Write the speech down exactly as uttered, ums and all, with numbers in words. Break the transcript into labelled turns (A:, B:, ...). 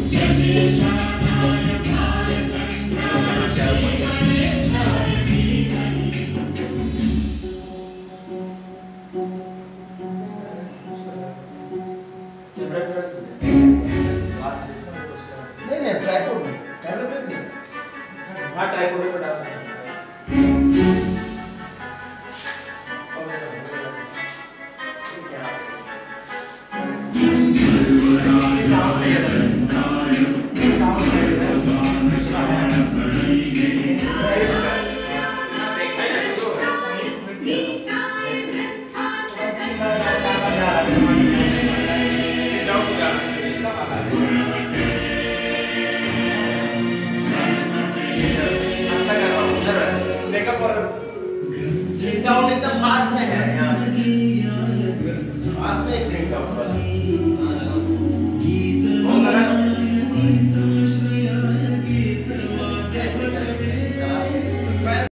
A: नहीं नहीं ट्राइपॉड में कैमरा पे नहीं।
B: हाँ ट्राइपॉड पे डाल